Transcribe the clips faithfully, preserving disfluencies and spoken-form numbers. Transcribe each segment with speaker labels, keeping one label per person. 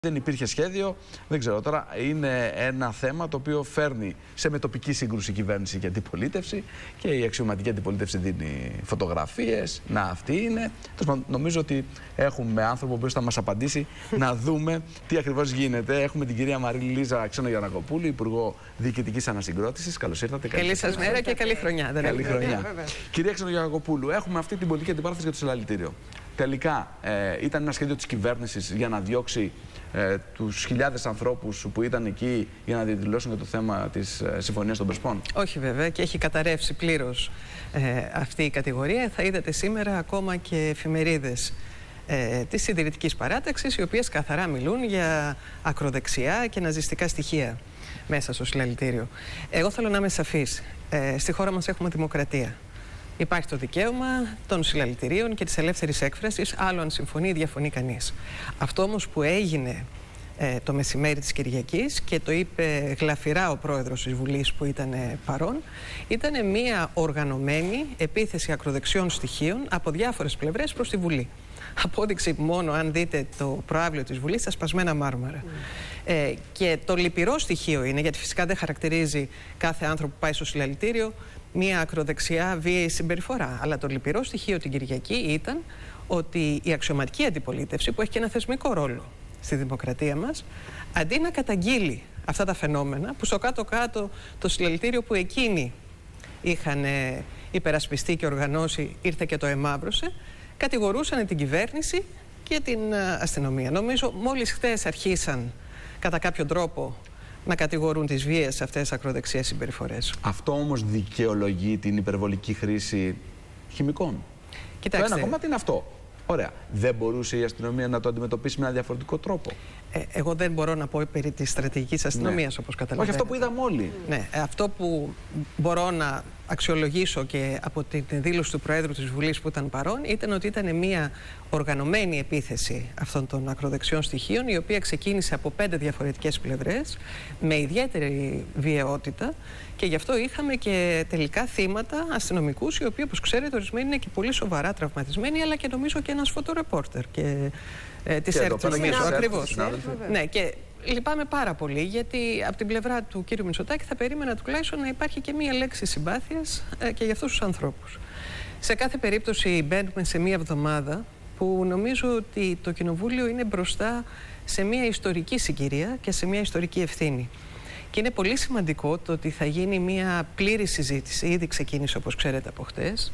Speaker 1: Δεν υπήρχε σχέδιο, δεν ξέρω τώρα. Είναι ένα θέμα το οποίο φέρνει σε μετοπική σύγκρουση κυβέρνηση και αντιπολίτευση και η αξιωματική αντιπολίτευση δίνει φωτογραφίες. Να, αυτή είναι. Νομίζω ότι έχουμε άνθρωπο που θα μας απαντήσει να δούμε τι ακριβώς γίνεται. Έχουμε την κυρία Μαρίλη Λίζα Ξενογιαννακοπούλου, Υπουργό Διοικητικής Ανασυγκρότησης. Καλώς ήρθατε.
Speaker 2: Καλή σας μέρα και καλή χρονιά. Δεν
Speaker 1: καλή χρονιά. Κυρία Ξενογιαννακοπούλου, έχουμε αυτή την πολιτική αντιπαράθεση για το συλλαλητήριο. Τελικά ε, ήταν ένα σχέδιο της κυβέρνησης για να διώξει ε, τους χιλιάδες ανθρώπους που ήταν εκεί για να διαδηλώσουν για το θέμα της ε, Συμφωνίας των Πρεσπών.
Speaker 2: Όχι βέβαια, και έχει καταρρεύσει πλήρως ε, αυτή η κατηγορία. Θα είδατε σήμερα ακόμα και εφημερίδες ε, της συντηρητικής παράταξης, οι οποίες καθαρά μιλούν για ακροδεξιά και ναζιστικά στοιχεία μέσα στο συλλαλητήριο. Εγώ θέλω να είμαι σαφής. Ε, στη χώρα μας έχουμε δημοκρατία. Υπάρχει το δικαίωμα των συλλαλητηρίων και της ελεύθερης έκφρασης, άλλο αν συμφωνεί ή διαφωνεί κανείς. Αυτό όμως που έγινε ε, το μεσημέρι της Κυριακής, και το είπε γλαφυρά ο πρόεδρος της Βουλής που ήταν ε, παρόν, ήταν μια οργανωμένη επίθεση ακροδεξιών στοιχείων από διάφορες πλευρές προς τη Βουλή. Απόδειξη μόνο αν δείτε το προαύλιο της Βουλής στα σπασμένα μάρμαρα. Mm. Ε, και το λυπηρό στοιχείο είναι, γιατί φυσικά δεν χαρακτηρίζει κάθε άνθρωπο που πάει στο συλλαλητήριο μια ακροδεξιά βίαιη συμπεριφορά. Αλλά το λυπηρό στοιχείο την Κυριακή ήταν ότι η αξιωματική αντιπολίτευση, που έχει και ένα θεσμικό ρόλο στη δημοκρατία μας, αντί να καταγγείλει αυτά τα φαινόμενα, που στο κάτω-κάτω το συλλαλητήριο που εκείνοι είχαν υπερασπιστεί και οργανώσει ήρθε και το εμαύρωσε, κατηγορούσαν την κυβέρνηση και την αστυνομία. Νομίζω μόλις χθες αρχίσαν κατά κάποιο τρόπο να κατηγορούν τις βίες αυτές τις ακροδεξιές συμπεριφορές.
Speaker 1: Αυτό όμως δικαιολογεί την υπερβολική χρήση χημικών.
Speaker 2: Κοιτάξτε,
Speaker 1: το ένα κομμάτι είναι αυτό. Ωραία. Δεν μπορούσε η αστυνομία να το αντιμετωπίσει με ένα διαφορετικό τρόπο?
Speaker 2: Ε, εγώ δεν μπορώ να πω περί της στρατηγικής αστυνομίας, ναι, όπως καταλαβαίνετε.
Speaker 1: Όχι αυτό που είδαμε όλοι.
Speaker 2: Ναι, αυτό που μπορώ να αξιολογήσω και από την δήλωση του Προέδρου της Βουλής που ήταν παρόν, ήταν ότι ήταν μια οργανωμένη επίθεση αυτών των ακροδεξιών στοιχείων, η οποία ξεκίνησε από πέντε διαφορετικές πλευρές, με ιδιαίτερη βιαιότητα, και γι' αυτό είχαμε και τελικά θύματα αστυνομικούς, οι οποίοι, όπως ξέρετε, ορισμένοι είναι και πολύ σοβαρά τραυματισμένοι, αλλά και νομίζω και ένας φωτορεπόρτερ και ε, της ΕΡΤ. Ακριβώς. Ναι, και λυπάμαι πάρα πολύ, γιατί από την πλευρά του κύριου Μητσοτάκη θα περίμενα τουλάχιστον να υπάρχει και μία λέξη συμπάθειας ε, και για αυτούς τους ανθρώπους. Σε κάθε περίπτωση μπαίνουμε σε μία εβδομάδα που νομίζω ότι το Κοινοβούλιο είναι μπροστά σε μία ιστορική συγκυρία και σε μία ιστορική ευθύνη. Και είναι πολύ σημαντικό το ότι θα γίνει μία πλήρη συζήτηση, ήδη ξεκίνησε όπως ξέρετε από χτες,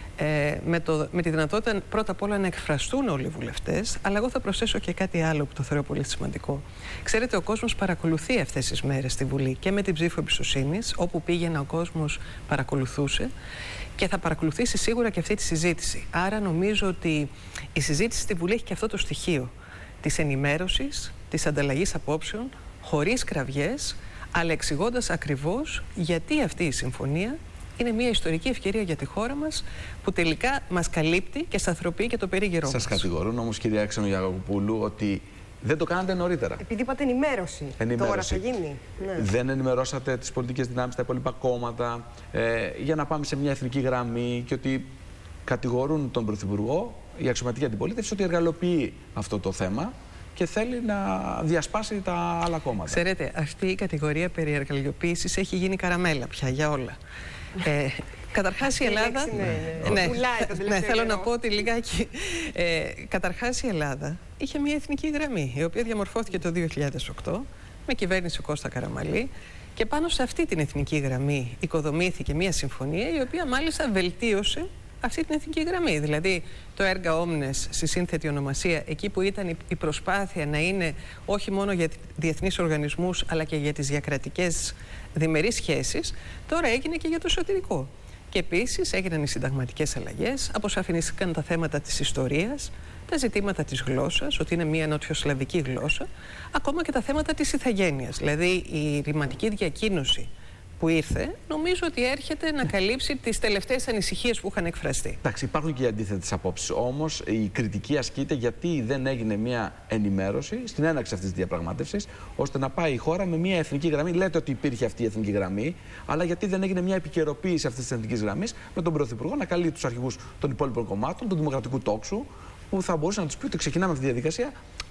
Speaker 2: Ε, με, το, με τη δυνατότητα πρώτα απ' όλα να εκφραστούν όλοι οι βουλευτές, αλλά εγώ θα προσθέσω και κάτι άλλο που το θεωρώ πολύ σημαντικό. Ξέρετε, ο κόσμος παρακολουθεί αυτές τις μέρες στη Βουλή και με την ψήφο εμπιστοσύνης, όπου πήγαινε ο κόσμος παρακολουθούσε, και θα παρακολουθήσει σίγουρα και αυτή τη συζήτηση. Άρα νομίζω ότι η συζήτηση στη Βουλή έχει και αυτό το στοιχείο της ενημέρωσης, της ανταλλαγής απόψεων, χωρίς κραυγές, αλλά εξηγώντας ακριβώς γιατί αυτή η συμφωνία είναι μια ιστορική ευκαιρία για τη χώρα μας, που τελικά μας καλύπτει και σταθεροποιεί και το περίγυρό μας.
Speaker 1: Σας κατηγορούν όμως, κυρία Ξενογιαννακοπούλου, ότι δεν το κάνατε νωρίτερα.
Speaker 3: Επειδή είπατε ενημέρωση. ενημέρωση. Τώρα θα γίνει. Ναι.
Speaker 1: Δεν ενημερώσατε τις πολιτικές δυνάμεις, τα υπόλοιπα κόμματα, ε, για να πάμε σε μια εθνική γραμμή, και ότι κατηγορούν τον Πρωθυπουργό, η αξιωματική αντιπολίτευση, ότι εργαλοποιεί αυτό το θέμα και θέλει να διασπάσει τα άλλα κόμματα.
Speaker 2: Ξέρετε, αυτή η κατηγορία περί εργαλειοποίησης έχει γίνει καραμέλα πια για όλα. Ε, καταρχάς η Ελλάδα, ναι, ναι, ναι, ναι, θέλω να πω ότι λιγάκι, ε, καταρχάς η Ελλάδα είχε μια εθνική γραμμή, η οποία διαμορφώθηκε το δύο χιλιάδες οκτώ με κυβέρνηση Κώστα Καραμανλή, και πάνω σε αυτή την εθνική γραμμή οικοδομήθηκε μια συμφωνία, η οποία μάλιστα βελτίωσε αυτή την εθνική γραμμή. Δηλαδή το έργα Όμνες στη σύνθετη ονομασία, εκεί που ήταν η προσπάθεια να είναι όχι μόνο για διεθνείς οργανισμούς, αλλά και για τις διακρατικές διμερείς σχέσεις, τώρα έγινε και για το εσωτερικό. Και επίσης έγιναν οι συνταγματικές αλλαγές, αποσαφηνίστηκαν τα θέματα της ιστορίας, τα ζητήματα της γλώσσας, ότι είναι μια νοτιοσλαβική γλώσσα, ακόμα και τα θέματα της ηθαγένειας. Δηλαδή η ρηματική διακοίνωση που ήρθε, νομίζω ότι έρχεται να καλύψει τις τελευταίες ανησυχίες που είχαν εκφραστεί.
Speaker 1: Εντάξει, υπάρχουν και οι αντίθετες απόψεις. Όμως η κριτική ασκείται γιατί δεν έγινε μια ενημέρωση στην έναρξη αυτής της διαπραγμάτευσης, ώστε να πάει η χώρα με μια εθνική γραμμή. Λέτε ότι υπήρχε αυτή η εθνική γραμμή, αλλά γιατί δεν έγινε μια επικαιροποίηση αυτής της εθνικής γραμμής, με τον Πρωθυπουργό να καλεί τους αρχηγούς των υπόλοιπων κομμάτων, του Δημοκρατικού Τόξου, που θα μπορούσε να τους πει ότι ξεκινάμε αυτή τη διαδικασία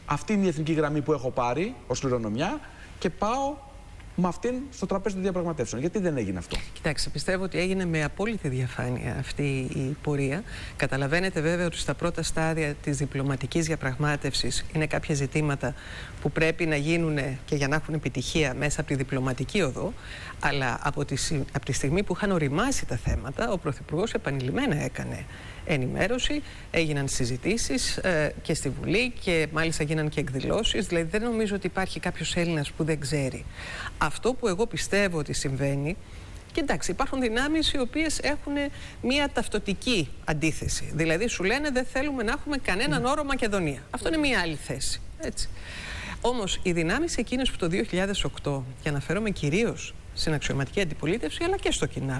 Speaker 1: αυτή είναι η εθνική γραμμή που έχω πάρει ως κληρονομιά και πάω με αυτήν στο τραπέζι των διαπραγματεύσεων. Γιατί δεν έγινε αυτό?
Speaker 2: Κοιτάξτε, πιστεύω ότι έγινε με απόλυτη διαφάνεια αυτή η πορεία. Καταλαβαίνετε βέβαια ότι στα πρώτα στάδια της διπλωματικής διαπραγμάτευσης είναι κάποια ζητήματα που πρέπει να γίνουν και για να έχουν επιτυχία μέσα από τη διπλωματική οδό. Αλλά από τη, από τη στιγμή που είχαν οριμάσει τα θέματα, ο Πρωθυπουργός επανειλημμένα έκανε ενημέρωση, έγιναν συζητήσεις ε, και στη Βουλή και μάλιστα γίναν και εκδηλώσεις. Δηλαδή δεν νομίζω ότι υπάρχει κάποιος Έλληνας που δεν ξέρει. Αυτό που εγώ πιστεύω ότι συμβαίνει, και εντάξει, υπάρχουν δυνάμεις οι οποίες έχουν μια ταυτοτική αντίθεση. Δηλαδή σου λένε δεν θέλουμε να έχουμε κανέναν όρο Μακεδονία. Αυτό είναι μια άλλη θέση. Έτσι. Όμως οι δυνάμεις εκείνες που το δύο χιλιάδες οκτώ, και αναφέρομαι κυρίως στην αξιωματική αντιπολίτευση αλλά και στο Κινάλ,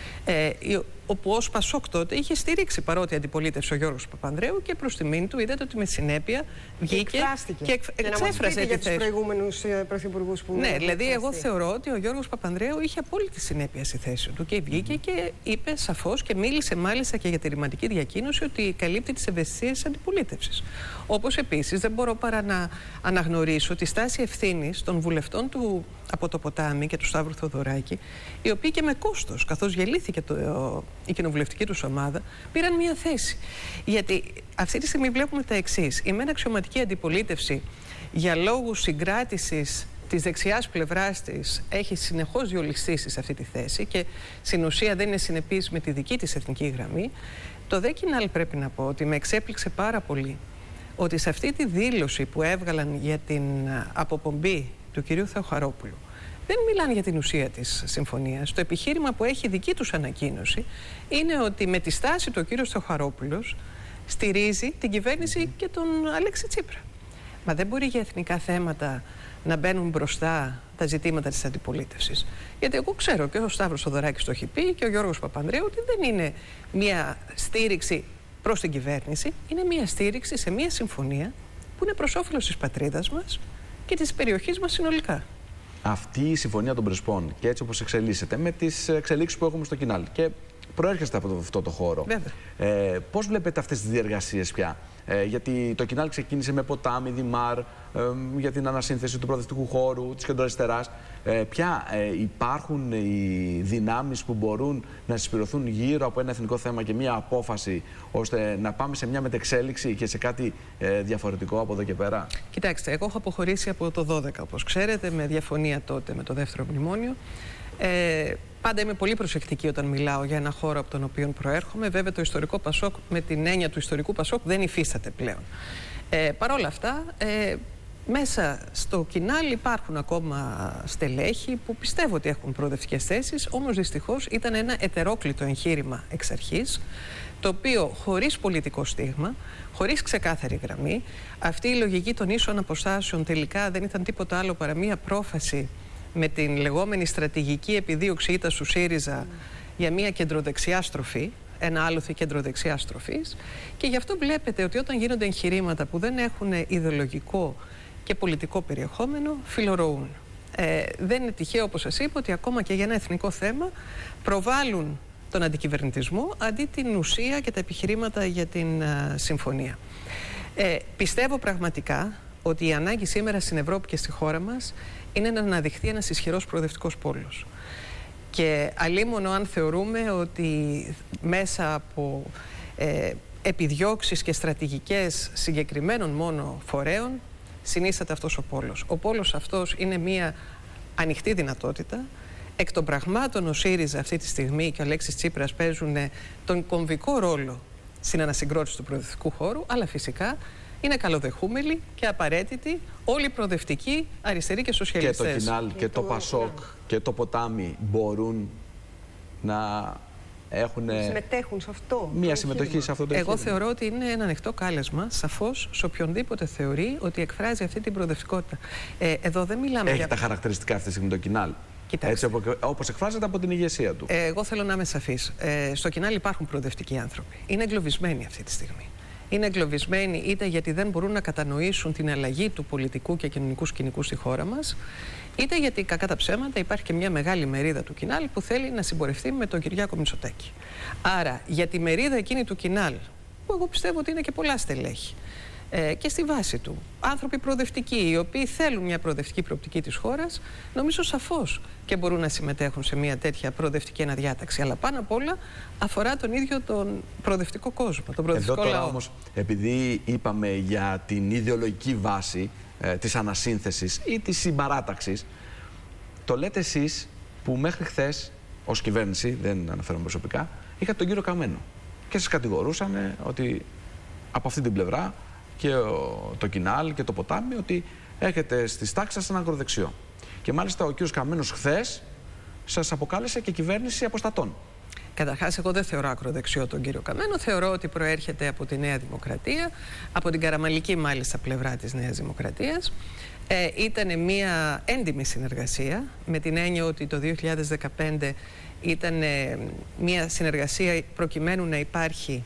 Speaker 2: ε, όπου ως Πασόκ τότε είχε στηρίξει παρότι αντιπολίτευσε ο Γιώργος Παπανδρέου και προς τιμήν του είδατε ότι με συνέπεια βγήκε και, και εξέφρασε
Speaker 3: για τους προηγούμενους πρωθυπουργούς που...
Speaker 2: Ναι, δηλαδή εγώ θεωρώ ότι ο Γιώργος Παπανδρέου είχε απόλυτη συνέπεια στη θέση του και βγήκε mm-hmm. και είπε σαφώς και μίλησε μάλιστα και για τη ρηματική διακοίνωση ότι καλύπτει τις ευαισθησίες της αντιπολίτευσης. Όπως επίσης δεν μπορώ παρά να αναγνωρίσω τη στάση ευθύνης των βουλευτών του από το Ποτάμι και του Σταύρου Θοδωράκη, οι οποίοι και με κόστος, καθώς γελήθηκε το, η κοινοβουλευτική τους ομάδα, πήραν μια θέση. Γιατί αυτή τη στιγμή βλέπουμε τα εξής. Η μεν αξιωματική αντιπολίτευση για λόγους συγκράτησης της δεξιάς πλευράς της έχει συνεχώς διολυστήσει σε αυτή τη θέση και στην ουσία δεν είναι συνεπής με τη δική της εθνική γραμμή. Το δε Κινάλ πρέπει να πω ότι με εξέπληξε πάρα πολύ ότι σε αυτή τη δήλωση που έβγαλαν για την αποπομπή του κυρίου Θεοχαρόπουλου δεν μιλάνε για την ουσία της συμφωνίας. Το επιχείρημα που έχει δική τους ανακοίνωση είναι ότι με τη στάση του ο κύριος Θεοχαρόπουλος στηρίζει την κυβέρνηση και τον Αλέξη Τσίπρα. Μα δεν μπορεί για εθνικά θέματα να μπαίνουν μπροστά τα ζητήματα της αντιπολίτευσης. Γιατί εγώ ξέρω και ο Σταύρος Θοδωράκης το έχει πει και ο Γιώργος Παπανδρέου ότι δεν είναι μια στήριξη προς την κυβέρνηση, είναι μια στήριξη σε μια συμφωνία που είναι προς όφελος της πατρίδας μας και της περιοχής μας συνολικά.
Speaker 1: Αυτή η συμφωνία των Πρεσπών και έτσι όπως εξελίσσεται με τις εξελίξεις που έχουμε στο Κινάλ και προέρχεστε από αυτό το χώρο. Ε, πώς βλέπετε αυτές τις διεργασίες πια? Ε, γιατί το Κινάλ ξεκίνησε με Ποτάμι, Δημάρ, ε, για την ανασύνθεση του προοδευτικού χώρου, της κεντροαριστεράς. Ε, ποια ε, υπάρχουν οι δυνάμεις που μπορούν να συσπηρωθούν γύρω από ένα εθνικό θέμα και μια απόφαση, ώστε να πάμε σε μια μετεξέλιξη και σε κάτι ε, διαφορετικό από εδώ και πέρα?
Speaker 2: Κοιτάξτε, εγώ έχω αποχωρήσει από το δώδεκα, όπως ξέρετε, με διαφωνία τότε με το δεύτερο μνημόνιο. Ε, πάντα είμαι πολύ προσεκτική όταν μιλάω για ένα χώρο από τον οποίο προέρχομαι. Βέβαια, το ιστορικό Πασόκ, με την έννοια του ιστορικού Πασόκ, δεν υφίσταται πλέον. Ε, Παρ' όλα αυτά, ε, μέσα στο Κινάλ υπάρχουν ακόμα στελέχη που πιστεύω ότι έχουν προοδευτικές θέσεις, όμως δυστυχώς ήταν ένα ετερόκλητο εγχείρημα εξ αρχής, το οποίο χωρίς πολιτικό στίγμα, χωρίς ξεκάθαρη γραμμή, αυτή η λογική των ίσων αποστάσεων τελικά δεν ήταν τίποτα άλλο παρά μία πρόφαση με την λεγόμενη στρατηγική επιδίωξη ήττας του ΣΥΡΙΖΑ για μια κεντροδεξιά στροφή, ένα άλοθη κεντροδεξιά στροφής, και γι' αυτό βλέπετε ότι όταν γίνονται εγχειρήματα που δεν έχουν ιδεολογικό και πολιτικό περιεχόμενο, φιλορροούν. Ε, δεν είναι τυχαίο, όπως σας είπα, ότι ακόμα και για ένα εθνικό θέμα προβάλλουν τον αντικυβερνητισμό αντί την ουσία και τα επιχειρήματα για την α, συμφωνία. Ε, πιστεύω πραγματικά ότι η ανάγκη σήμερα στην Ευρώπη και στη χώρα μας είναι να αναδειχθεί ένας ισχυρός προοδευτικός πόλος. Και αλίμονο αν θεωρούμε ότι μέσα από ε, επιδιώξεις και στρατηγικές συγκεκριμένων μόνο φορέων συνίσταται αυτός ο πόλος. Ο πόλος αυτός είναι μια ανοιχτή δυνατότητα. Εκ των πραγμάτων ο ΣΥΡΙΖΑ αυτή τη στιγμή και ο Αλέξης Τσίπρας παίζουν τον κομβικό ρόλο στην ανασυγκρότηση του προοδευτικού χώρου, αλλά φυσικά είναι καλοδεχούμενοι και απαραίτητοι όλοι οι προοδευτικοί, αριστεροί και σοσιαλιστές.
Speaker 1: Και το Κινάλ και το Πασόκ και το Ποτάμι μπορούν να έχουν
Speaker 3: συμμετέχουν σε αυτό.
Speaker 1: Μία συμμετοχή σε αυτό το
Speaker 2: Εγώ θεωρώ ότι είναι ένα ανοιχτό κάλεσμα, σαφώς, σε οποιονδήποτε θεωρεί ότι εκφράζει αυτή την προοδευτικότητα. Ε, εδώ δεν μιλάμε
Speaker 1: Έχει
Speaker 2: για...
Speaker 1: τα χαρακτηριστικά αυτή τη στιγμή το Κινάλ.
Speaker 2: Κοιτάξτε.
Speaker 1: Έτσι όπως εκφράζεται από την ηγεσία του.
Speaker 2: Ε, εγώ θέλω να είμαι σαφής. Ε, στο Κινάλ υπάρχουν προοδευτικοί άνθρωποι. Είναι εγκλωβισμένοι αυτή τη στιγμή. Είναι εγκλωβισμένοι είτε γιατί δεν μπορούν να κατανοήσουν την αλλαγή του πολιτικού και κοινωνικού σκηνικού στη χώρα μας, είτε γιατί, κακά τα ψέματα, υπάρχει και μια μεγάλη μερίδα του Κινάλ που θέλει να συμπορευτεί με τον Κυριάκο Μητσοτάκη. Άρα, για τη μερίδα εκείνη του Κινάλ, που εγώ πιστεύω ότι είναι και πολλά στελέχη, ε, και στη βάση του. Άνθρωποι προοδευτικοί, οι οποίοι θέλουν μια προοδευτική προοπτική της χώρας, νομίζω σαφώς και μπορούν να συμμετέχουν σε μια τέτοια προοδευτική αναδιάταξη. Αλλά πάνω απ' όλα αφορά τον ίδιο τον προοδευτικό κόσμο, τον προοδευτικό
Speaker 1: Εδώ τώρα
Speaker 2: λαό.
Speaker 1: όμως, επειδή είπαμε για την ιδεολογική βάση ε, της ανασύνθεσης ή της συμπαράταξης, το λέτε εσείς που μέχρι χθες ως κυβέρνηση, δεν αναφέρομαι προσωπικά, είχατε τον κύριο Καμένο και σας κατηγορούσαν ότι από αυτή την πλευρά και ο, το Κινάλ και το ποτάμι ότι έχετε στις τάξεις σας ένα ακροδεξιό. Και μάλιστα ο κύριος Καμένος χθες σας αποκάλεσε και κυβέρνηση αποστατών.
Speaker 2: Καταρχάς, εγώ δεν θεωρώ ακροδεξιό τον κύριο Καμένο. Θεωρώ ότι προέρχεται από τη Νέα Δημοκρατία, από την καραμαλική μάλιστα πλευρά της Νέας Δημοκρατίας. Ε, ήταν μια έντιμη συνεργασία, με την έννοια ότι το δύο χιλιάδες δεκαπέντε ήταν ε, μια συνεργασία προκειμένου να υπάρχει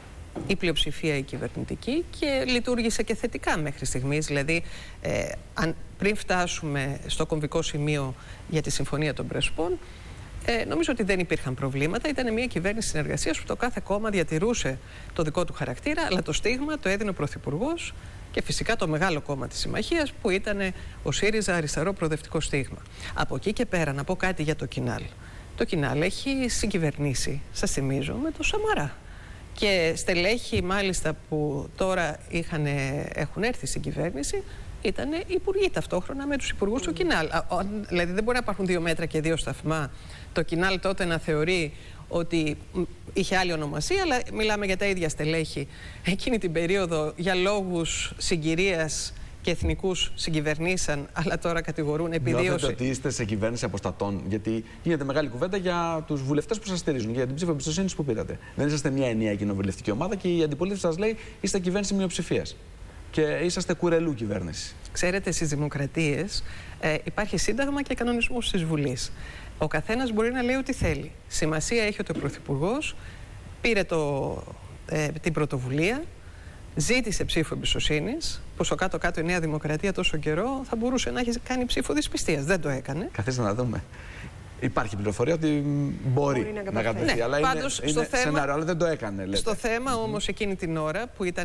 Speaker 2: η πλειοψηφία η κυβερνητική και λειτουργήσε και θετικά μέχρι στιγμής. Δηλαδή, ε, αν, πριν φτάσουμε στο κομβικό σημείο για τη Συμφωνία των Πρεσπών, ε, νομίζω ότι δεν υπήρχαν προβλήματα. Ήταν μια κυβέρνηση συνεργασίας που το κάθε κόμμα διατηρούσε το δικό του χαρακτήρα, αλλά το στίγμα το έδινε ο Πρωθυπουργός και φυσικά το μεγάλο κόμμα της Συμμαχίας που ήταν ο ΣΥΡΙΖΑ, αριστερό προοδευτικό στίγμα. Από εκεί και πέρα να πω κάτι για το Κινάλ. Το Κινάλ έχει συγκυβερνήσει, σας θυμίζω, με το Σαμαρά. Και στελέχοι μάλιστα που τώρα είχαν, έχουν έρθει στην κυβέρνηση ήταν υπουργοί ταυτόχρονα με τους υπουργούς του Κινάλ. Δηλαδή δεν μπορεί να υπάρχουν δύο μέτρα και δύο σταθμά. Το Κινάλ τότε να θεωρεί ότι είχε άλλη ονομασία, αλλά μιλάμε για τα ίδια στελέχη. Εκείνη την περίοδο για λόγους συγκυρίας και εθνικούς συγκυβερνήσαν, αλλά τώρα κατηγορούν επειδή.
Speaker 1: Νιώθετε ότι είστε σε κυβέρνηση αποστατών, γιατί γίνεται μεγάλη κουβέντα για τους βουλευτές που σας στηρίζουν, για την ψήφο εμπιστοσύνης που πήρατε. Δεν είσαστε μια ενιαία κοινοβουλευτική ομάδα και η αντιπολίτευση σας λέει είστε κυβέρνηση μειοψηφίας. Και είσαστε κουρελού κυβέρνηση.
Speaker 2: Ξέρετε, στις δημοκρατίες ε, υπάρχει σύνταγμα και κανονισμός της Βουλής. Ο καθένας μπορεί να λέει ό,τι θέλει. Σημασία έχει ότι ο Πρωθυπουργός πήρε το, ε, την πρωτοβουλία, ζήτησε ψήφο εμπιστοσύνης, που στο κάτω-κάτω η Νέα Δημοκρατία τόσο καιρό θα μπορούσε να έχει κάνει ψήφο δυσπιστίας. Δεν το έκανε.
Speaker 1: Καθίστε να δούμε. Υπάρχει πληροφορία ότι μπορεί, μπορεί να, να κατευθεί, ναι, αλλά πάντως, είναι, είναι θέμα, σενάριο, αλλά δεν το έκανε. Λέτε.
Speaker 2: Στο θέμα όμως εκείνη την ώρα που ήταν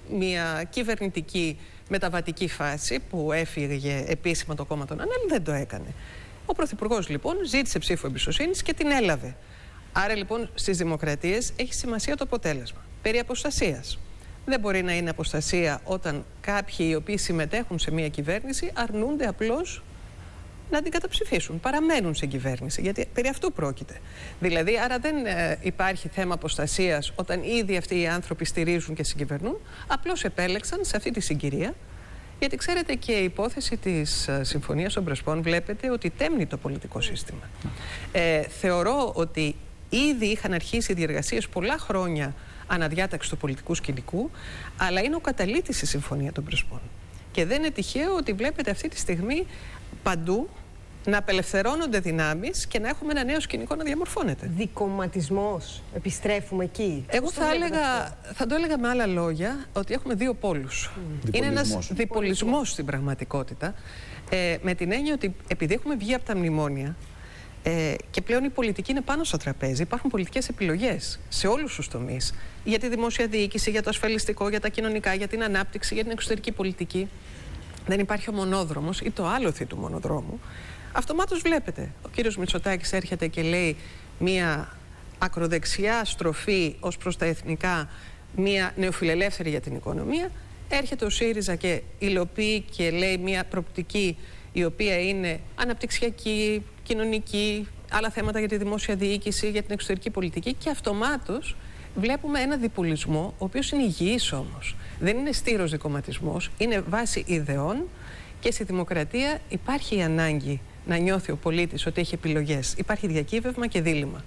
Speaker 2: μια κυβερνητική μεταβατική φάση που έφυγε επίσημα το κόμμα των ΑΝΕΛ, δεν το έκανε. Ο Πρωθυπουργός λοιπόν ζήτησε ψήφο εμπιστοσύνης και την έλαβε. Άρα λοιπόν στις δημοκρατίες έχει σημασία το αποτέλεσμα. Περί αποστασίας. Δεν μπορεί να είναι αποστασία όταν κάποιοι οι οποίοι συμμετέχουν σε μια κυβέρνηση αρνούνται απλώς να την καταψηφίσουν. Παραμένουν στην κυβέρνηση, γιατί περί αυτού πρόκειται. Δηλαδή, άρα δεν ε, υπάρχει θέμα αποστασίας όταν ήδη αυτοί οι άνθρωποι στηρίζουν και συγκυβερνούν. Απλώς επέλεξαν σε αυτή τη συγκυρία, γιατί ξέρετε και η υπόθεση της ε, Συμφωνίας των Πρεσπών βλέπετε ότι τέμνει το πολιτικό σύστημα. Ε, θεωρώ ότι ήδη είχαν αρχίσει οι διεργασίες πολλά χρόνια αναδιάταξη του πολιτικού σκηνικού, αλλά είναι ο καταλύτης η Συμφωνία των Πρεσπών. Και δεν είναι τυχαίο ότι βλέπετε αυτή τη στιγμή παντού να απελευθερώνονται δυνάμεις και να έχουμε ένα νέο σκηνικό να διαμορφώνεται.
Speaker 3: Δικομματισμός. Επιστρέφουμε εκεί.
Speaker 2: Εγώ θα, έλεγα, θα το έλεγα με άλλα λόγια ότι έχουμε δύο πόλους. Mm. Είναι ένας διπολισμός στην πραγματικότητα. Ε, με την έννοια ότι επειδή έχουμε βγει από τα μνημόνια ε, και πλέον η πολιτική είναι πάνω στο τραπέζι, υπάρχουν πολιτικές επιλογές σε όλους τους τομείς. Για τη δημόσια διοίκηση, για το ασφαλιστικό, για τα κοινωνικά, για την ανάπτυξη, για την εξωτερική πολιτική. Δεν υπάρχει ο μονόδρομος ή το άλοθη του μονοδρόμου. Αυτομάτως βλέπετε, ο κύριος Μητσοτάκης έρχεται και λέει μία ακροδεξιά στροφή ως προς τα εθνικά, μία νεοφιλελεύθερη για την οικονομία. Έρχεται ο ΣΥΡΙΖΑ και υλοποιεί και λέει μία προοπτική η οποία είναι αναπτυξιακή, κοινωνική, άλλα θέματα για τη δημόσια διοίκηση, για την εξωτερική πολιτική και αυτομάτως βλέπουμε ένα διπολισμό, ο οποίος είναι υγιής όμως. Δεν είναι στήρος δικομματισμός, είναι βάση ιδεών και στη δημοκρατία υπάρχει η ανάγκη να νιώθει ο πολίτης ότι έχει επιλογές. Υπάρχει διακύβευμα και δίλημμα.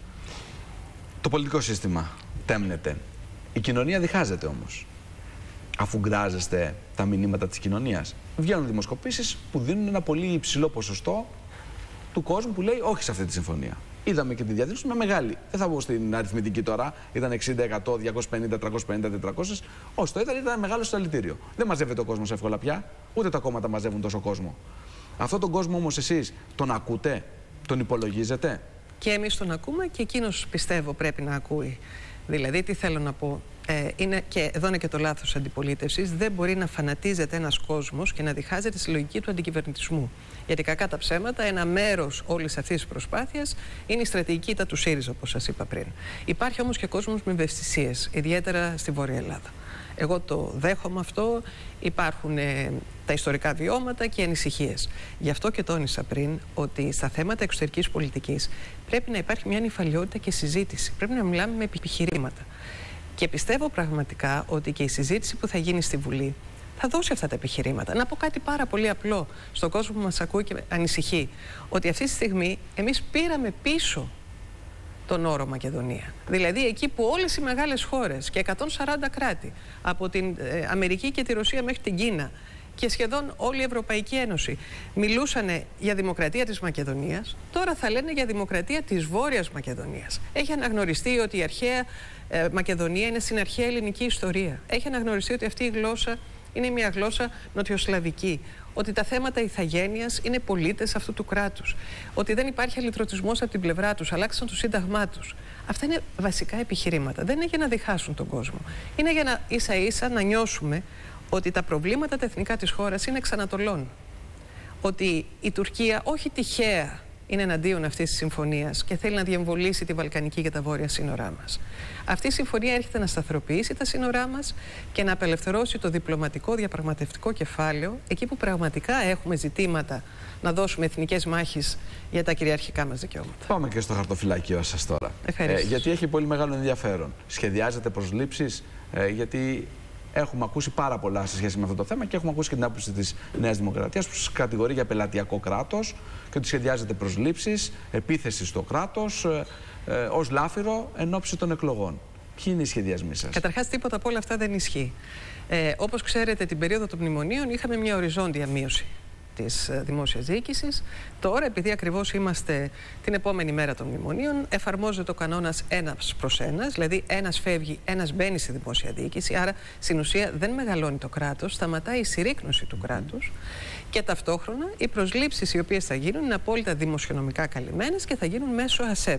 Speaker 1: Το πολιτικό σύστημα τέμνεται. Η κοινωνία διχάζεται όμως. Αφού γκράζεστε τα μηνύματα της κοινωνίας, βγαίνουν δημοσκοπήσεις που δίνουν ένα πολύ υψηλό ποσοστό του κόσμου που λέει όχι σε αυτή τη συμφωνία. Είδαμε και τη διαδήλωση με μεγάλη. Δεν θα μπω στην αριθμητική τώρα. Ήταν εξήντα, εκατό, διακόσια πενήντα, τριακόσια πενήντα, τετρακόσια. Όσο το ήταν, ήταν μεγάλο συλλαλητήριο. Δεν μαζεύεται ο κόσμος εύκολα πια. Ούτε τα κόμματα μαζεύουν τόσο κόσμο. Αυτόν τον κόσμο όμως εσείς τον ακούτε, τον υπολογίζετε?
Speaker 2: Και εμείς τον ακούμε και εκείνος πιστεύω πρέπει να ακούει. Δηλαδή, τι θέλω να πω. Ε, είναι, και εδώ είναι και το λάθος αντιπολίτευσης. Δεν μπορεί να φανατίζεται ένας κόσμος και να διχάζεται στη λογική του αντικυβερνητισμού. Γιατί κακά τα ψέματα, ένα μέρος όλης αυτής της προσπάθειας είναι η στρατηγική ήττα του ΣΥΡΙΖΑ, όπως σας είπα πριν. Υπάρχει όμως και κόσμος με ευαισθησίες, ιδιαίτερα στη Βόρεια Ελλάδα. Εγώ το δέχομαι αυτό. Υπάρχουν ε, τα ιστορικά βιώματα και οι ανησυχίες. Γι' αυτό και τόνισα πριν ότι στα θέματα εξωτερικής πολιτικής πρέπει να υπάρχει μια νυφαλιότητα και συζήτηση. Πρέπει να μιλάμε με επιχειρήματα. Και πιστεύω πραγματικά ότι και η συζήτηση που θα γίνει στη Βουλή θα δώσει αυτά τα επιχειρήματα. Να πω κάτι πάρα πολύ απλό στον κόσμο που μας ακούει και ανησυχεί. Ότι αυτή τη στιγμή εμείς πήραμε πίσω τον όρο Μακεδονία. Δηλαδή εκεί που όλες οι μεγάλες χώρες και εκατόν σαράντα κράτη, από την ε, Αμερική και τη Ρωσία μέχρι την Κίνα και σχεδόν όλη η Ευρωπαϊκή Ένωση μιλούσαν για δημοκρατία της Μακεδονίας, τώρα θα λένε για δημοκρατία της Βόρειας Μακεδονίας. Έχει αναγνωριστεί ότι η αρχαία ε, Μακεδονία είναι στην αρχαία ελληνική ιστορία. Έχει αναγνωριστεί ότι αυτή η γλώσσα είναι μια γλώσσα νοτιοσλαβική. Ότι τα θέματα ηθαγένειας είναι πολίτες αυτού του κράτους. Ότι δεν υπάρχει αλυτρωτισμός από την πλευρά τους, αλλάξαν το σύνταγμά τους. Αυτά είναι βασικά επιχειρήματα. Δεν είναι για να διχάσουν τον κόσμο. Είναι για να ίσα ίσα να νιώσουμε ότι τα προβλήματα τα εθνικά της χώρας είναι εξ ανατολών. Ότι η Τουρκία όχι τυχαία είναι εναντίον αυτής της συμφωνίας και θέλει να διεμβολήσει τη Βαλκανική και τα βόρεια σύνορά μας. Αυτή η συμφωνία έρχεται να σταθεροποιήσει τα σύνορά μας και να απελευθερώσει το διπλωματικό διαπραγματευτικό κεφάλαιο εκεί που πραγματικά έχουμε ζητήματα να δώσουμε εθνικές μάχες για τα κυριαρχικά μας δικαιώματα.
Speaker 1: Πάμε και στο χαρτοφυλάκιο σας τώρα.
Speaker 2: Ε,
Speaker 1: γιατί έχει πολύ μεγάλο ενδιαφέρον. Σχεδιάζετε προσλήψεις, ε, γιατί έχουμε ακούσει πάρα πολλά σε σχέση με αυτό το θέμα και έχουμε ακούσει και την άποψη της Νέας Δημοκρατίας που σας κατηγορεί για πελατειακό κράτος και ότι σχεδιάζεται προσλήψεις, επίθεση στο κράτος ε, ε, ως λάφυρο εν ώψη των εκλογών. Ποιοι είναι οι σχεδιασμοί σας?
Speaker 2: Καταρχάς, τίποτα από όλα αυτά δεν ισχύει. Ε, όπως ξέρετε, την περίοδο των μνημονίων είχαμε μια οριζόντια μείωση της δημόσιας διοίκησης. Τώρα, επειδή ακριβώς είμαστε την επόμενη μέρα των μνημονίων, εφαρμόζεται ο κανόνας ένας προς ένας, δηλαδή ένας φεύγει, ένας μπαίνει στη δημόσια διοίκηση. Άρα, στην ουσία, δεν μεγαλώνει το κράτος, σταματάει η συρρίκνωση του κράτους και ταυτόχρονα οι προσλήψεις οι οποίες θα γίνουν είναι απόλυτα δημοσιονομικά καλυμμένες και θα γίνουν μέσω ΑΣΕΠ.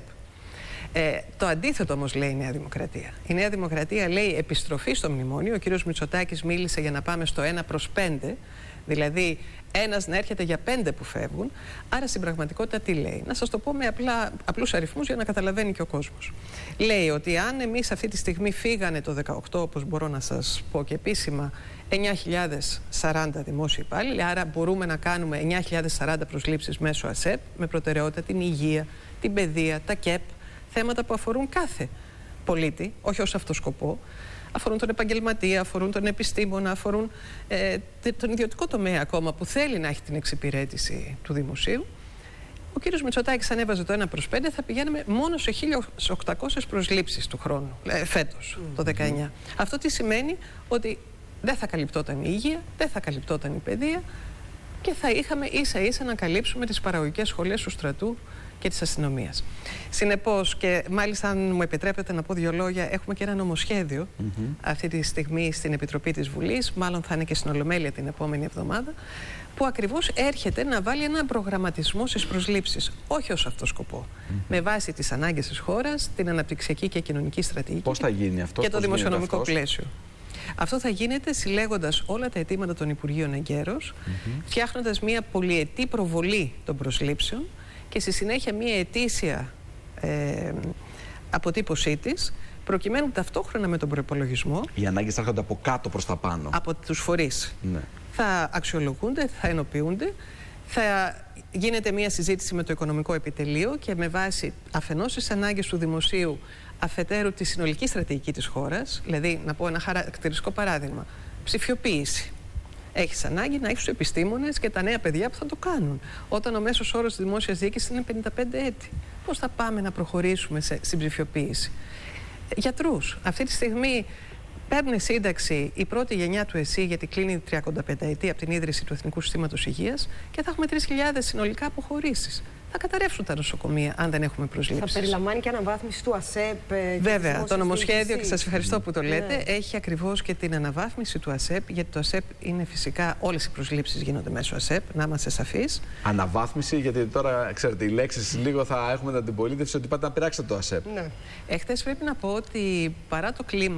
Speaker 2: Ε, το αντίθετο όμως λέει η Νέα Δημοκρατία. Η Νέα Δημοκρατία λέει επιστροφή στο μνημόνιο. Ο κύριος Μητσοτάκης μίλησε για να πάμε στο ένα προς πέντε. Δηλαδή, ένας να έρχεται για πέντε που φεύγουν. Άρα, στην πραγματικότητα, τι λέει? Να σας το πω με απλά, απλούς αριθμούς για να καταλαβαίνει και ο κόσμος. Λέει ότι αν εμείς αυτή τη στιγμή φύγανε το δεκαοκτώ, όπως μπορώ να σας πω και επίσημα, εννιά χιλιάδες σαράντα δημόσιοι υπάλληλοι, άρα μπορούμε να κάνουμε εννιά χιλιάδες σαράντα προσλήψεις μέσω ΑΣΕΠ, με προτεραιότητα την υγεία, την παιδεία, τα ΚΕΠ, θέματα που αφορούν κάθε πολίτη, όχι ως αυτό σκοπό. Αφορούν τον επαγγελματία, αφορούν τον επιστήμονα, αφορούν ε, τον ιδιωτικό τομέα ακόμα που θέλει να έχει την εξυπηρέτηση του δημοσίου. Ο κύριος Μητσοτάκης ανέβαζε το ένα προς πέντε, θα πηγαίνουμε μόνο σε χίλιες οκτακόσιες προσλήψεις του χρόνου, ε, φέτος, mm-hmm. το δεκαεννιά. Αυτό τι σημαίνει? Ότι δεν θα καλυπτόταν η υγεία, δεν θα καλυπτόταν η παιδεία και θα είχαμε ίσα ίσα να καλύψουμε τις παραγωγικές σχολές του στρατού και της αστυνομίας. Συνεπώς, και μάλιστα αν μου επιτρέπετε να πω δύο λόγια, έχουμε και ένα νομοσχέδιο mm-hmm. αυτή τη στιγμή στην Επιτροπή της Βουλής, μάλλον θα είναι και στην Ολομέλεια την επόμενη εβδομάδα, που ακριβώς έρχεται να βάλει έναν προγραμματισμό στις προσλήψεις, όχι ως αυτό σκοπό. Mm-hmm. Με βάση τις ανάγκες της χώρας, την αναπτυξιακή και κοινωνική στρατηγική.
Speaker 1: Πώς θα γίνει αυτό,
Speaker 2: και το δημοσιονομικό
Speaker 1: αυτός?
Speaker 2: πλαίσιο. Αυτό θα γίνεται συλλέγοντας όλα τα αιτήματα των Υπουργείων εγκαίρως, mm-hmm. φτιάχνοντας μια πολυετή προβολή των προσλήψεων και στη συνέχεια μια ετήσια ε, αποτύπωσή της, προκειμένου ταυτόχρονα με τον προϋπολογισμό.
Speaker 1: Οι ανάγκες θα έρχονται από κάτω προς τα πάνω.
Speaker 2: Από τους φορείς.
Speaker 1: Ναι.
Speaker 2: Θα αξιολογούνται, θα ενοποιούνται, θα γίνεται μια συζήτηση με το Οικονομικό Επιτελείο και με βάση αφενός τις ανάγκες του δημοσίου, αφετέρου τη συνολική στρατηγική της χώρας. Δηλαδή, να πω ένα χαρακτηριστικό παράδειγμα, ψηφιοποίηση. Έχεις ανάγκη να έχεις τους επιστήμονες και τα νέα παιδιά που θα το κάνουν. Όταν ο μέσος όρος της δημόσιας διοίκησης είναι πενήντα πέντε έτη. Πώς θα πάμε να προχωρήσουμε σε, στην ψηφιοποίηση? Γιατρούς. Αυτή τη στιγμή παίρνει σύνταξη η πρώτη γενιά του ΕΣΥ, γιατί κλείνει τριάντα πέντε ετία από την ίδρυση του Εθνικού Συστήματος Υγείας και θα έχουμε τρεις χιλιάδες συνολικά αποχωρήσεις. Θα καταρρεύσουν τα νοσοκομεία αν δεν έχουμε προσλήψεις.
Speaker 3: Θα περιλαμβάνει και αναβάθμιση του ΑΣΕΠ.
Speaker 2: Βέβαια, το νομοσχέδιο, και σας ευχαριστώ που το λέτε,
Speaker 3: ναι.
Speaker 2: έχει ακριβώς και την αναβάθμιση του ΑΣΕΠ, γιατί το ΑΣΕΠ είναι φυσικά, όλες οι προσλήψεις γίνονται μέσω ΑΣΕΠ, να είμαστε σαφείς.
Speaker 1: Αναβάθμιση, γιατί τώρα, ξέρετε, οι λέξεις λίγο θα έχουμε την αντιπολίτευση ότι πάτε να πειράξετε το ΑΣΕΠ.
Speaker 2: Ναι. Εχθές πρέπει να πω ότι παρά το κλίμα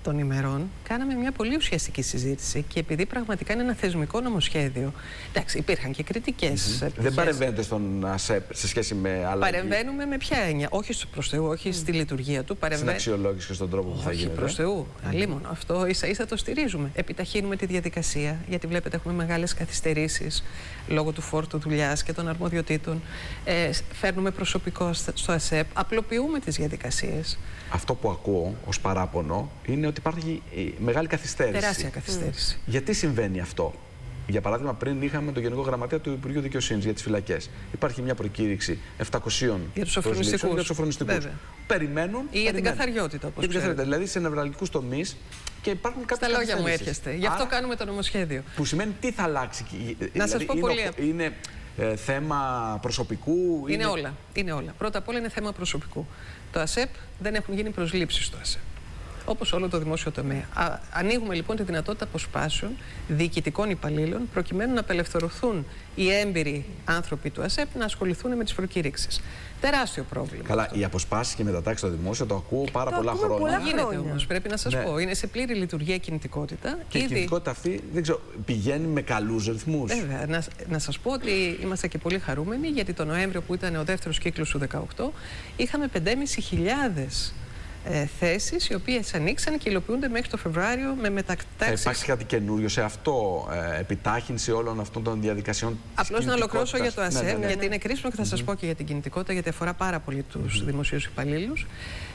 Speaker 2: των ημερών κάναμε μια πολύ ουσιαστική συζήτηση και επειδή πραγματικά είναι ένα θεσμικό νομοσχέδιο. Εντάξει, υπήρχαν και κριτικές.
Speaker 1: Mm-hmm. Δεν παρεμβαίνετε στον ΑΣΕΠ σε σχέση με άλλα.
Speaker 2: Παρεμβαίνουμε με ποια έννοια? Όχι προς Θεού, όχι mm. στη λειτουργία του. Παρεμβα...
Speaker 1: Στην αξιολόγηση και στον τρόπο που
Speaker 2: όχι
Speaker 1: θα γίνεται.
Speaker 2: Όχι προς Θεού. Mm. Αλλήμον. Αυτό ίσα ίσα το στηρίζουμε. Επιταχύνουμε τη διαδικασία, γιατί βλέπετε έχουμε μεγάλες καθυστερήσεις λόγω του φόρτου δουλειάς και των αρμοδιοτήτων. Ε, φέρνουμε προσωπικό στο ΑΣΕΠ, απλοποιούμε τις διαδικασίες.
Speaker 1: Αυτό που ακούω ως παράπονο είναι ότι υπάρχει μεγάλη καθυστέρηση.
Speaker 2: Τεράστια καθυστέρηση.
Speaker 1: Mm. Γιατί συμβαίνει αυτό? Για παράδειγμα, πριν είχαμε τον Γενικό Γραμματέα του Υπουργείου Δικαιοσύνης για τις φυλακές. Υπάρχει μια προκήρυξη επτακοσίων
Speaker 2: για τους σοφρονιστικούς.
Speaker 1: Περιμένουν.
Speaker 2: Ή για την καθαριότητα, όπως ξέρετε.
Speaker 1: Δηλαδή σε νευραλγικούς τομείς και υπάρχουν κάποιες.
Speaker 2: Στα λόγια μου έρχεστε. Γι' αυτό Άρα, κάνουμε το νομοσχέδιο.
Speaker 1: Που σημαίνει τι θα αλλάξει.
Speaker 2: Να
Speaker 1: δηλαδή,
Speaker 2: σας πω
Speaker 1: είναι,
Speaker 2: πολύ.
Speaker 1: Είναι ε, θέμα προσωπικού.
Speaker 2: Είναι, είναι όλα. Είναι όλα. Πρώτα απ' όλα είναι θέμα προσωπικού. Το ΑΣΕΠ δεν έχουν γίνει προσλήψεις στο ΑΣΕΠ. Όπως όλο το δημόσιο τομέα. Α, ανοίγουμε λοιπόν τη δυνατότητα αποσπάσεων διοικητικών υπαλλήλων προκειμένου να απελευθερωθούν οι έμπειροι άνθρωποι του ΑΣΕΠ να ασχοληθούν με τις προκήρυξεις. Τεράστιο πρόβλημα. Καλά,
Speaker 1: αυτό. Οι αποσπάσεις και οι μετατάξεις στο δημόσιο το ακούω πάρα
Speaker 3: το
Speaker 1: πολλά χρόνια.
Speaker 3: Πολλά
Speaker 2: γίνεται όμως, πρέπει να σας ναι. πω. Είναι σε πλήρη λειτουργία κινητικότητα.
Speaker 1: Και Ήδη... η κινητικότητα αυτή δεν ξέρω, πηγαίνει με καλούς ρυθμούς.
Speaker 2: Βέβαια. Να, να σας πω ότι είμαστε και πολύ χαρούμενοι γιατί το Νοέμβριο που ήταν ο δεύτερος κύκλος του δεκαοκτώ είχαμε πέντε χιλιάδες πεντακόσιες Ε, θέσεις οι οποίες ανοίξαν και υλοποιούνται μέχρι το Φεβρουάριο με μετατάξεις.
Speaker 1: Θα υπάρξει κάτι καινούριο σε αυτό, ε, επιτάχυνση όλων αυτών των διαδικασιών?
Speaker 2: Απλώς να ολοκληρώσω για το ΑΣΕΠ, ναι, ναι, ναι. γιατί είναι κρίσιμο και θα mm-hmm. σας πω και για την κινητικότητα, γιατί αφορά πάρα πολύ τους mm-hmm. δημοσίους υπαλλήλους.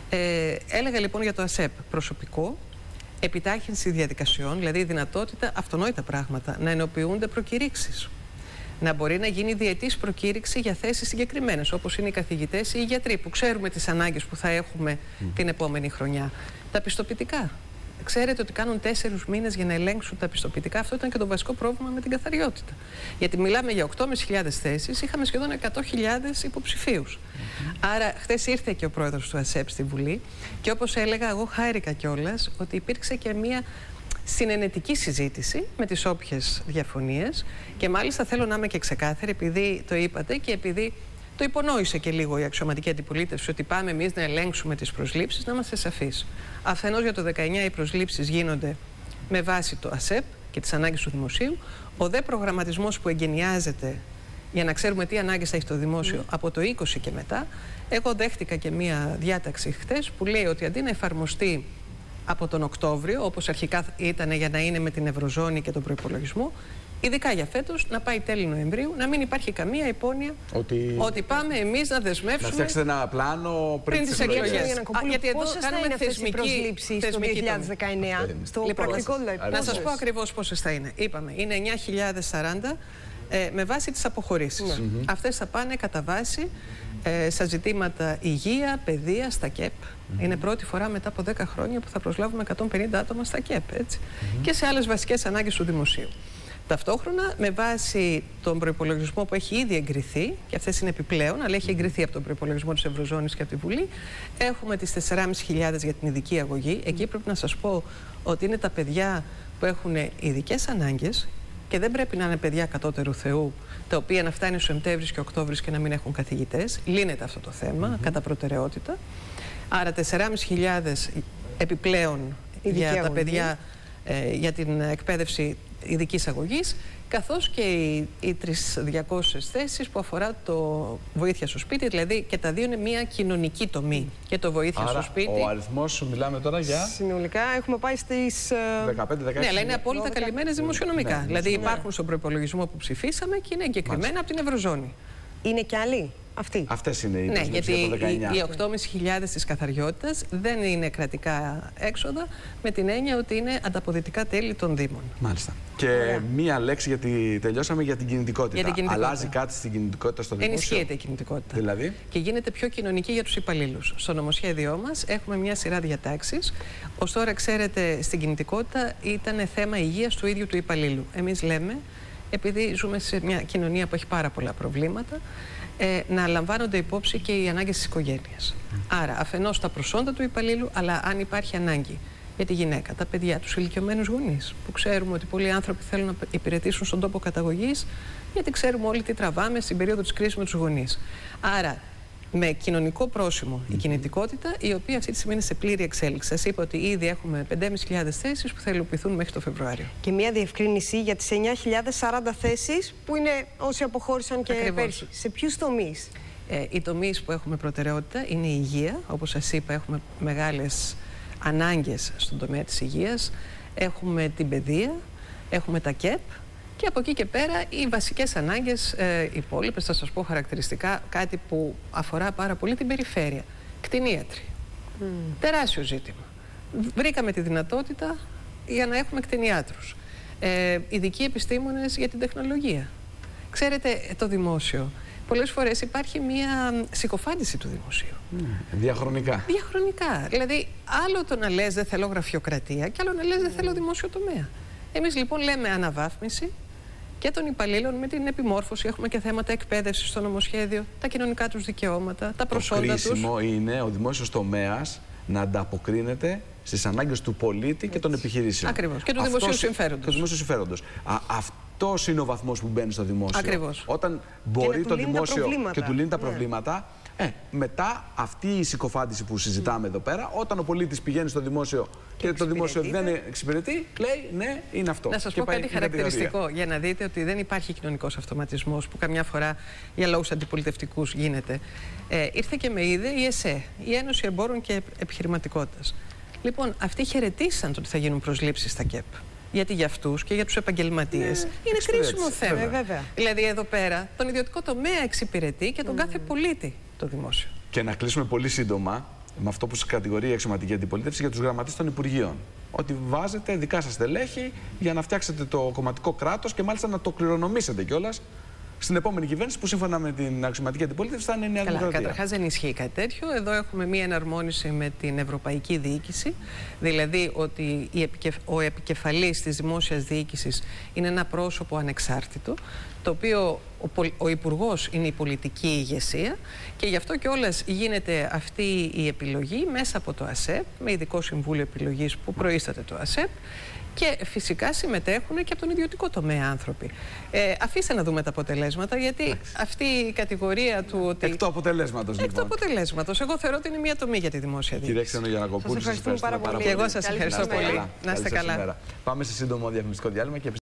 Speaker 2: Ε, έλεγα λοιπόν για το ΑΣΕΠ προσωπικό, επιτάχυνση διαδικασιών, δηλαδή η δυνατότητα αυτονόητα πράγματα να ενοποιούνται προκηρύξεις. Να μπορεί να γίνει διετής προκήρυξη για θέσεις συγκεκριμένες, όπως είναι οι καθηγητές ή οι γιατροί, που ξέρουμε τις ανάγκες που θα έχουμε mm. την επόμενη χρονιά. Τα πιστοποιητικά. Ξέρετε ότι κάνουν τέσσερις μήνες για να ελέγξουν τα πιστοποιητικά. Αυτό ήταν και το βασικό πρόβλημα με την καθαριότητα. Γιατί μιλάμε για οκτώ χιλιάδες πεντακόσιες θέσεις, είχαμε σχεδόν εκατό χιλιάδες υποψηφίους. Mm-hmm. Άρα, χθες ήρθε και ο πρόεδρος του ΑΣΕΠ στη Βουλή και όπως έλεγα, εγώ χάρηκα κιόλας ότι υπήρξε και μία συνενετική συζήτηση με τις όποιες διαφωνίες και μάλιστα θέλω να είμαι και ξεκάθαρη επειδή το είπατε και επειδή το υπονόησε και λίγο η αξιωματική αντιπολίτευση ότι πάμε εμείς να ελέγξουμε τις προσλήψεις, να είμαστε σαφείς. Αφενός για το δεκαεννιά οι προσλήψεις γίνονται με βάση το ΑΣΕΠ και τις ανάγκες του δημοσίου. Ο δε προγραμματισμός που εγκαινιάζεται για να ξέρουμε τι ανάγκες θα έχει το δημόσιο mm. από το είκοσι και μετά. Εγώ δέχτηκα και μία διάταξη χθες που λέει ότι αντί να εφαρμοστεί από τον Οκτώβριο, όπως αρχικά ήταν για να είναι με την Ευρωζώνη και τον προϋπολογισμό, ειδικά για φέτος, να πάει τέλη Νοεμβρίου, να μην υπάρχει καμία υπόνοια ότι, ότι πάμε εμείς να δεσμεύσουμε. Να
Speaker 1: φτιάξετε ένα πλάνο πριν, πριν τις
Speaker 2: εκλογές. Γιατί εδώ κάνουμε θεσμική
Speaker 3: το δύο χιλιάδες δεκαεννιά. Στο
Speaker 2: λοιπόν,
Speaker 3: πρακτικό δηλαδή.
Speaker 2: Να σας πω ακριβώς πόσες θα είναι. Είπαμε, είναι εννιά χιλιάδες σαράντα ε, με βάση τις αποχωρήσεις. Mm-hmm. Αυτές θα πάνε κατά βάση ε, στα ζητήματα υγεία, παιδεία, στα ΚΕΠ. Mm-hmm. Είναι πρώτη φορά μετά από δέκα χρόνια που θα προσλάβουμε εκατόν πενήντα άτομα στα ΚΕΠ, έτσι. Mm-hmm. Και σε άλλες βασικές ανάγκες του δημοσίου. Ταυτόχρονα, με βάση τον προϋπολογισμό που έχει ήδη εγκριθεί, και αυτές είναι επιπλέον, αλλά έχει εγκριθεί από τον προϋπολογισμό της Ευρωζώνης και από τη Βουλή, έχουμε τις τέσσερις χιλιάδες για την ειδική αγωγή. Εκεί πρέπει να σας πω ότι είναι τα παιδιά που έχουν ειδικές ανάγκες και δεν πρέπει να είναι παιδιά κατώτερου Θεού, τα οποία να φτάνει Σεπτέμβρης και Οκτώβρης και να μην έχουν καθηγητές. Λύνεται αυτό το θέμα mm-hmm. κατά προτεραιότητα. Άρα τέσσερις χιλιάδες επιπλέον ειδική για αγωγή. Τα παιδιά ε, για την εκπαίδευση ειδικής αγωγής, καθώς και οι, οι τρεις χιλιάδες διακόσιες θέσεις που αφορά το βοήθεια στο σπίτι, δηλαδή και τα δύο είναι μια κοινωνική τομή. Και το βοήθεια
Speaker 1: Άρα,
Speaker 2: στο σπίτι.
Speaker 1: Ο αριθμός μιλάμε τώρα για.
Speaker 3: Συνολικά έχουμε πάει στις
Speaker 1: δεκαπέντε δεκαέξι.
Speaker 2: Ναι, αλλά είναι απόλυτα καλυμμένες δημοσιονομικά. Ναι, δηλαδή υπάρχουν ναι. στον προϋπολογισμό που ψηφίσαμε και είναι εγκεκριμένα από την Ευρωζώνη.
Speaker 3: Είναι και άλλοι. Αυτή.
Speaker 1: Αυτές είναι οι
Speaker 2: ναι, γιατί
Speaker 1: για το δεκαεννιά.
Speaker 2: Οι οκτώ χιλιάδες πεντακόσιες της καθαριότητας δεν είναι κρατικά έξοδα, με την έννοια ότι είναι ανταποδυτικά τέλη των Δήμων.
Speaker 1: Μάλιστα. Και Ωραία. μία λέξη γιατί τελειώσαμε για την κινητικότητα.
Speaker 2: Για την κινητικότητα.
Speaker 1: Αλλάζει κάτι στην κινητικότητα στο δημόσιο?
Speaker 2: Ενισχύεται η κινητικότητα.
Speaker 1: Δηλαδή?
Speaker 2: Και γίνεται πιο κοινωνική για τους υπαλλήλους. Στο νομοσχέδιό μας έχουμε μια σειρά διατάξεις. Ως τώρα, ξέρετε, στην κινητικότητα ήταν θέμα υγείας του ίδιου του υπαλλήλου. Εμείς λέμε, επειδή ζούμε σε μια κοινωνία που έχει πάρα πολλά προβλήματα, Ε, να λαμβάνονται υπόψη και οι ανάγκες της οικογένειας. Mm. Άρα, αφενός τα προσόντα του υπαλλήλου, αλλά αν υπάρχει ανάγκη για τη γυναίκα, τα παιδιά, τους ηλικιωμένους γονείς, που ξέρουμε ότι πολλοί άνθρωποι θέλουν να υπηρετήσουν στον τόπο καταγωγής, γιατί ξέρουμε όλοι τι τραβάμε στην περίοδο της κρίσης με τους γονείς. Άρα, με κοινωνικό πρόσημο η κινητικότητα, η οποία αυτή τη στιγμή είναι σε πλήρη εξέλιξη. Σας είπα ότι ήδη έχουμε πεντέμισι χιλιάδες θέσεις που θα υλοποιηθούν μέχρι το Φεβρουάριο. Και
Speaker 3: μια διευκρίνηση για τις εννιά χιλιάδες σαράντα θέσεις που είναι όσοι αποχώρησαν και
Speaker 2: Ακριβώς.
Speaker 3: πέρσι. Σε ποιους τομείς?
Speaker 2: Ε, οι τομείς που έχουμε προτεραιότητα είναι η υγεία. Όπως σας είπα, έχουμε μεγάλες ανάγκες στον τομέα της υγείας. Έχουμε την παιδεία, έχουμε τα ΚΕΠ. Και από εκεί και πέρα οι βασικές ανάγκες ε, υπόλοιπες, θα σας πω χαρακτηριστικά κάτι που αφορά πάρα πολύ την περιφέρεια. Κτηνίατροι. Mm. Τεράστιο ζήτημα. Βρήκαμε τη δυνατότητα για να έχουμε κτηνιάτρους. Ε, ειδικοί επιστήμονες για την τεχνολογία. Ξέρετε, το δημόσιο, πολλές φορές υπάρχει μια συκοφάντηση του δημοσίου.
Speaker 1: Mm. Διαχρονικά.
Speaker 2: Διαχρονικά. Δηλαδή, άλλο το να λες δεν θέλω γραφειοκρατία και άλλο να λες δεν θέλω δημόσιο τομέα. Εμείς λοιπόν λέμε αναβάθμιση και των υπαλλήλων με την επιμόρφωση. Έχουμε και θέματα εκπαίδευσης στο νομοσχέδιο, τα κοινωνικά τους δικαιώματα, τα προσόντα τους.
Speaker 1: Το κρίσιμο είναι ο δημόσιος τομέας να ανταποκρίνεται στις ανάγκες του πολίτη και των επιχειρήσεων.
Speaker 2: Ακριβώς. Και του δημοσίου συμφέροντος.
Speaker 1: Και του δημοσίου συμφέροντος. Α, αυτός είναι ο βαθμός που μπαίνει στο δημόσιο.
Speaker 2: Ακριβώς.
Speaker 1: Όταν μπορεί το δημόσιο και του λύνει τα προβλήματα. Ναι. Ε, μετά αυτή η συκοφάντηση που συζητάμε mm. εδώ πέρα, όταν ο πολίτης πηγαίνει στο δημόσιο και, και το δημόσιο δεν εξυπηρετεί, λέει ναι, είναι αυτό.
Speaker 2: Να σας πω κάτι χαρακτηριστικό για να δείτε ότι δεν υπάρχει κοινωνικός αυτοματισμός που καμιά φορά για λόγους αντιπολιτευτικούς γίνεται. Ε, ήρθε και με είδε η ΕΣΕ, η Ένωση Εμπόρων και Επιχειρηματικότητας. Λοιπόν, αυτοί χαιρετήσαν το ότι θα γίνουν προσλήψεις στα ΚΕΠ. Γιατί για αυτούς και για τους επαγγελματίες ναι, είναι κρίσιμο έτσι, θέμα.
Speaker 3: Βέβαια.
Speaker 2: Δηλαδή εδώ πέρα τον ιδιωτικό τομέα εξυπηρετεί και τον mm. κάθε πολίτη το δημόσιο.
Speaker 1: Και να κλείσουμε πολύ σύντομα με αυτό που σας κατηγορεί η αξιωματική αντιπολίτευση για τους γραμματείς των Υπουργείων. Ότι βάζετε δικά σας στελέχη για να φτιάξετε το κομματικό κράτος και μάλιστα να το κληρονομήσετε κιόλας στην επόμενη κυβέρνηση που σύμφωνα με την αξιωματική αντιπολίτευση θα είναι η Νέα Δημοκρατία.
Speaker 2: Καταρχάς δεν ισχύει κάτι τέτοιο. Εδώ έχουμε μία εναρμόνιση με την Ευρωπαϊκή Διοίκηση. Δηλαδή ότι ο επικεφαλής της δημόσιας διοίκησης είναι ένα πρόσωπο ανεξάρτητο, το οποίο ο, ο Υπουργός είναι η πολιτική ηγεσία και γι' αυτό κιόλας γίνεται αυτή η επιλογή μέσα από το ΑΣΕΠ, με ειδικό συμβούλιο επιλογής που προείσταται το ΑΣΕΠ. Και φυσικά συμμετέχουν και από τον ιδιωτικό τομέα άνθρωποι. Ε, αφήστε να δούμε τα αποτελέσματα, γιατί Άξι. αυτή η κατηγορία του ότι...
Speaker 1: Εκ του αποτελέσματος, λοιπόν.
Speaker 2: Εκ του αποτελέσματος. Εγώ θεωρώ ότι είναι μια τομή για τη δημόσια διοίκηση.
Speaker 1: Κυρία Ξενογιαννακοπούλου, σας ευχαριστούμε πάρα πολύ.
Speaker 2: Και εγώ σας ευχαριστώ πολύ. Να είστε καλά.
Speaker 1: Πάμε σε σύντομο διαφημιστικό διάλειμμα και